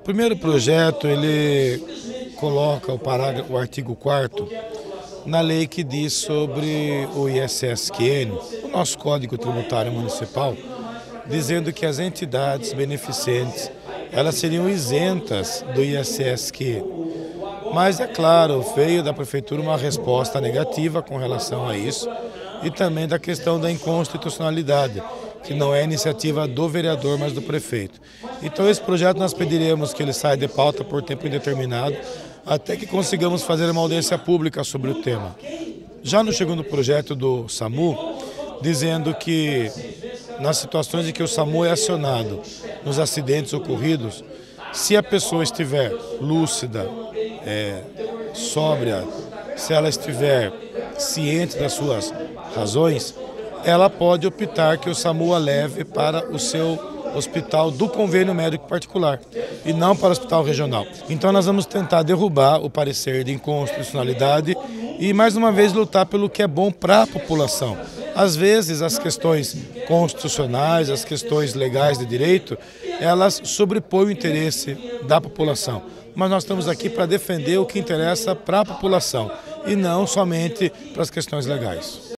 primeiro projeto, ele coloca o artigo 4º na lei que diz sobre o ISSQN, o nosso Código Tributário Municipal, dizendo que as entidades beneficentes, elas seriam isentas do ISSQN. Mas, é claro, veio da Prefeitura uma resposta negativa com relação a isso e também da questão da inconstitucionalidade, que não é iniciativa do vereador, mas do prefeito. Então, esse projeto nós pediremos que ele saia de pauta por tempo indeterminado, até que consigamos fazer uma audiência pública sobre o tema. Já no segundo projeto do SAMU, dizendo que nas situações em que o SAMU é acionado, nos acidentes ocorridos, se a pessoa estiver lúcida, sóbria, se ela estiver ciente das suas razões, ela pode optar que o SAMU a leve para o seu hospital do convênio médico particular e não para o hospital regional. Então nós vamos tentar derrubar o parecer de inconstitucionalidade e mais uma vez lutar pelo que é bom para a população. Às vezes as questões constitucionais, as questões legais de direito, elas sobrepõem o interesse da população. Mas nós estamos aqui para defender o que interessa para a população e não somente para as questões legais.